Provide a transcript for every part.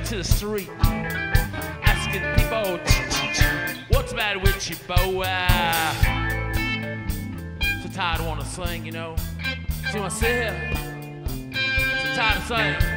to the street, asking people, what's the matter with you, boy? So tired, I want to sing, you know. See what I sit here? So tired of singing.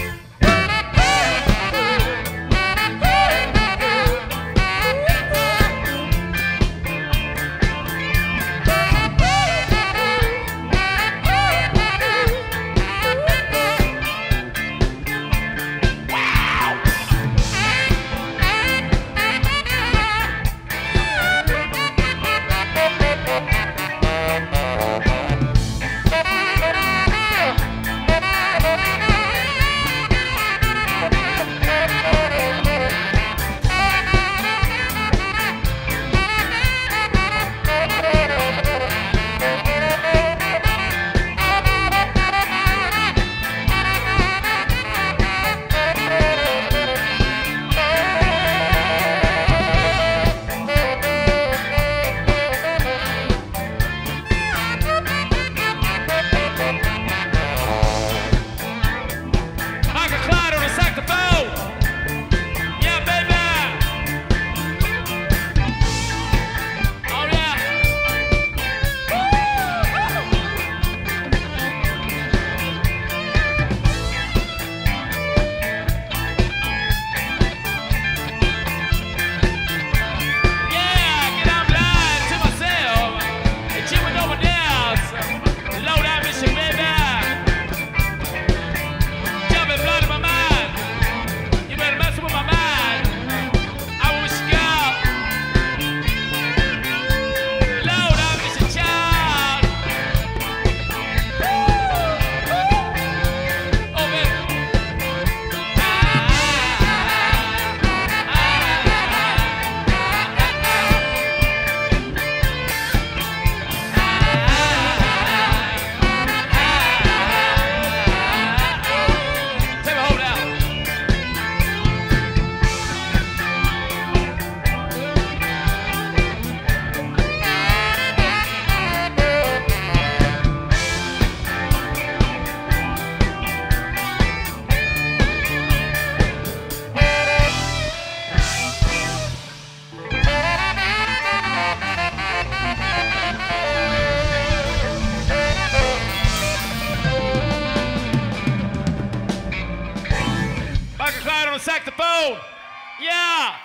Saxophone, yeah.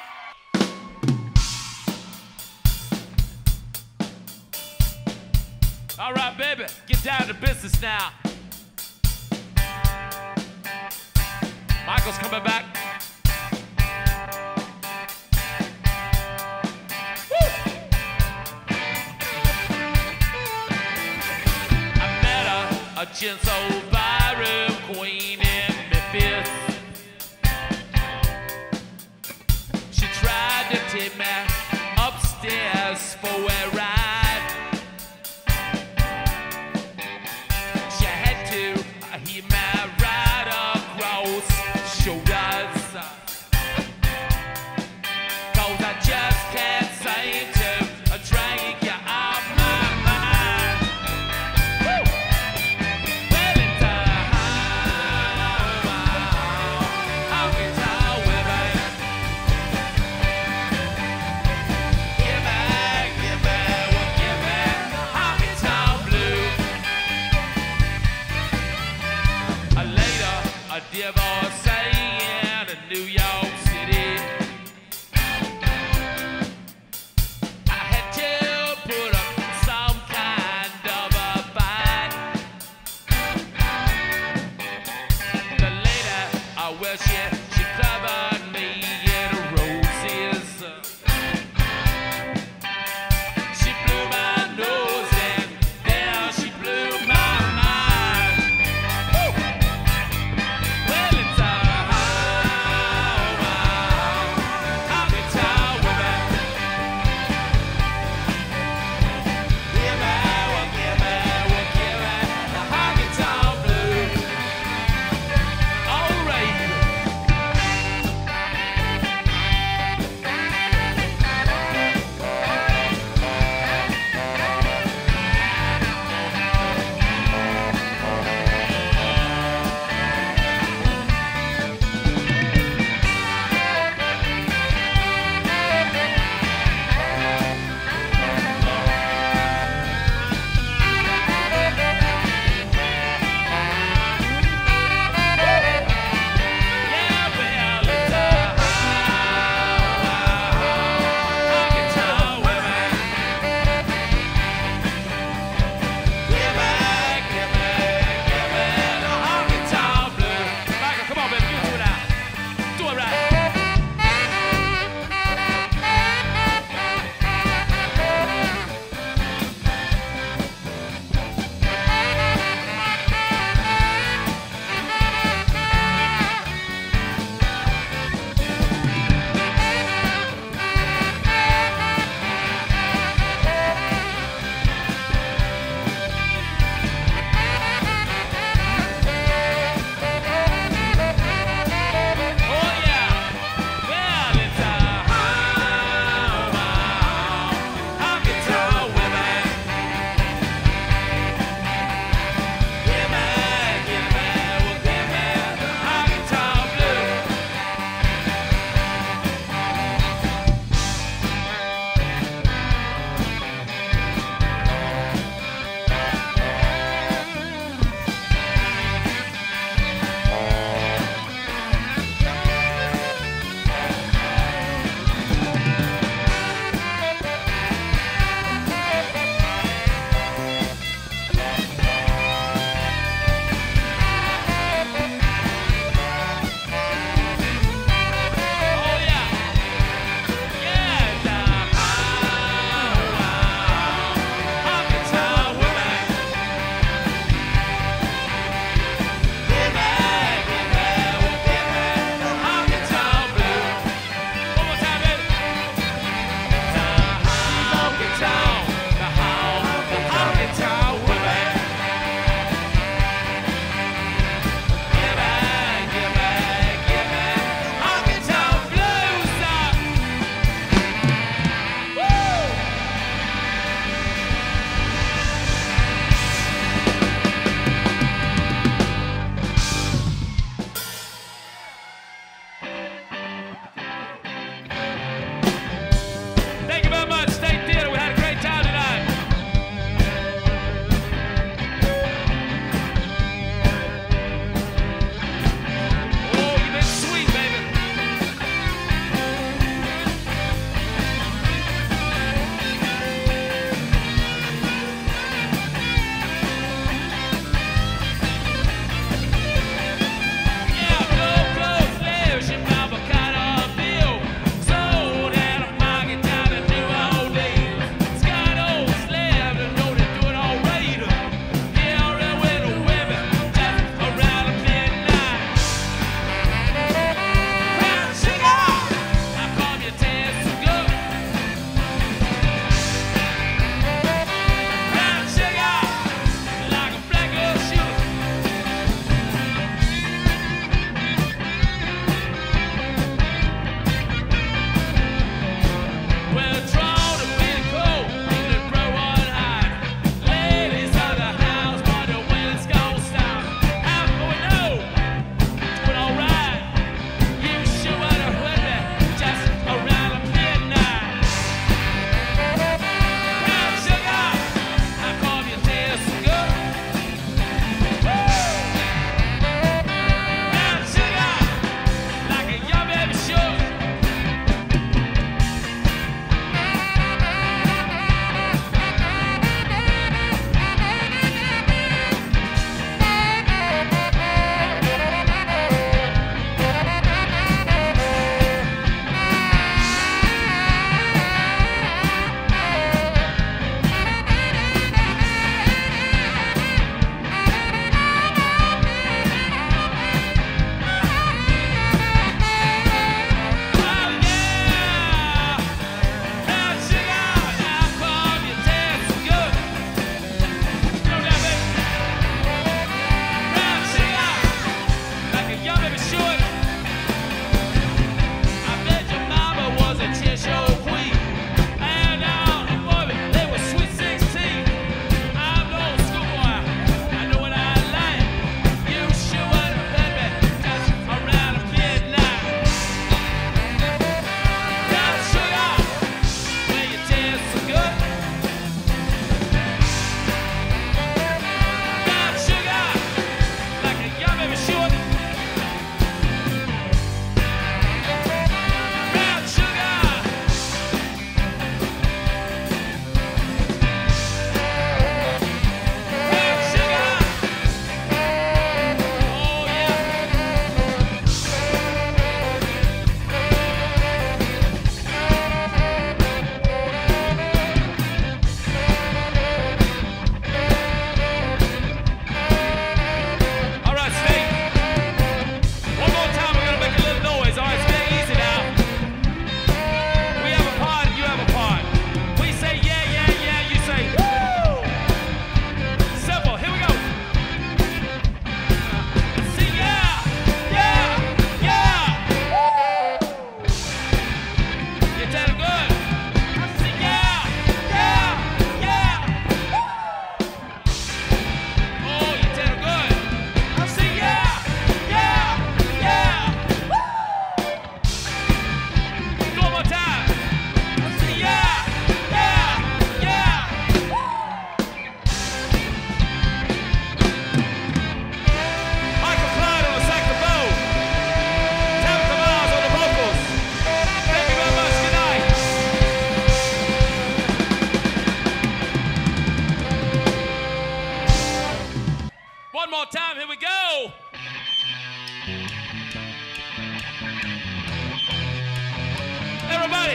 All right, baby, get down to business now. Michael's coming back. Woo! I met a gentle ballroom queen in Memphis. Take me upstairs for a ride. She had to hear me right across shoulders, 'cause I just can't seem to drag you out my mind. Woo! Valentine, how can I with me? Yeah, man.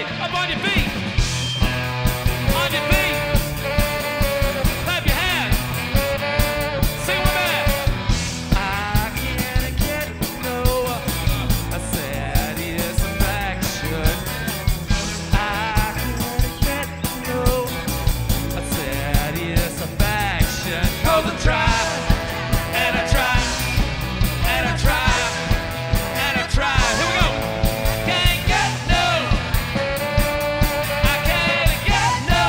Up on your feet. On your feet. Clap your hands. Sing with me. I can't get no satisfaction. I can't get no satisfaction. 'Cause I try and I try and I try and I try. Here we go. Can't get no. I can't get no.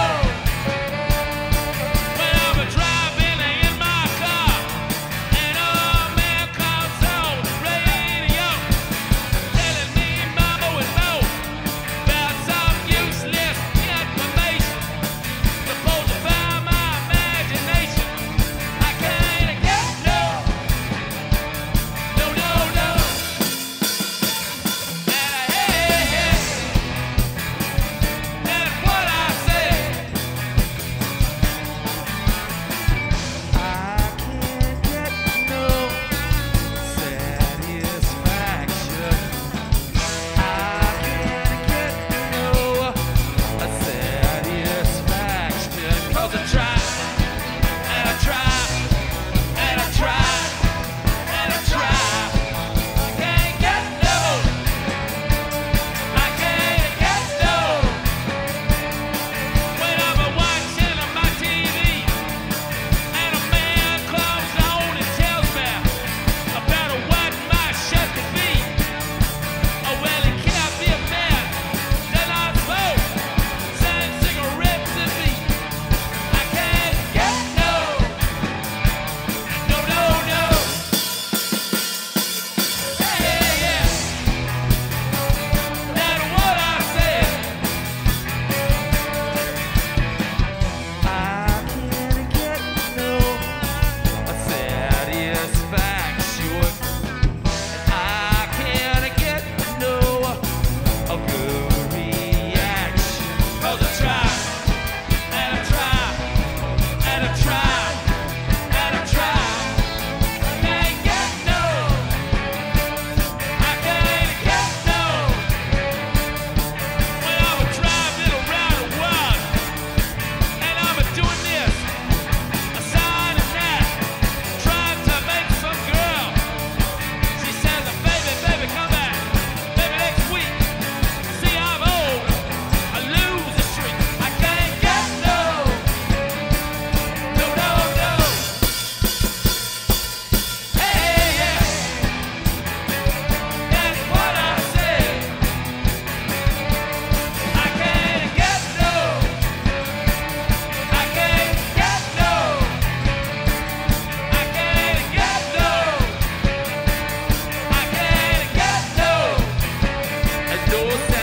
When I'm driving in my car and old man comes on the radio telling me more and more about some useless information supposed to find my imagination. I can't get no. No, no, no. That's what I say. I can't get no satisfaction. I can't get no satisfaction. 'Cause I try and I try and I try and I try. I can't get no. I can't get no. When I'm watching on my TV and a man comes on and tells me about what my chef could be. Oh, well, it can't be a man that I smoke, send cigarettes to me. I can't get no. No, no, no. Yeah, yeah. That's what I said. I can't get no satisfaction. I can't get no good reaction. 'Cause I try and I try and I try and I try. Can't get no. I can't get no. When I'm driving around the world and I'm doing this, a sign and that, trying to make some girl. She says, baby, baby, come back. Baby, next week. See, I'm old. I lose the streak. I can't get no. No, no, no. Hey, yeah. That's what I said. I can't get no. I can't get no. I can't get no. I can't get no.